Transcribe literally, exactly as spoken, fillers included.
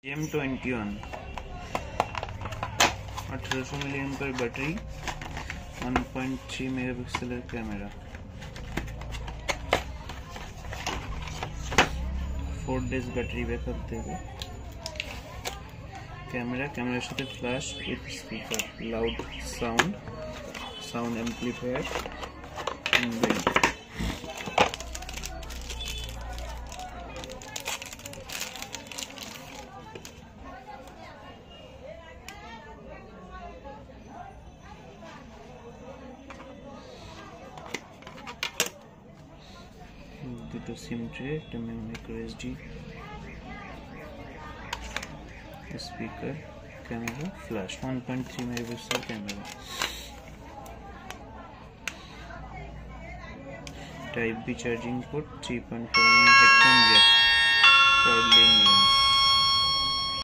M twenty one अठारह सौ milliampere battery, one point three megapixel camera, four days battery backup देगा। Camera कैमरार साथे flash with speaker, loud sound, sound amplifier inbuilt. দুটো SIM tray, একটা micro SD, speaker, camera, flash, one point three megapixel camera, type B charging port, three point five headphone jack, proudly Indian.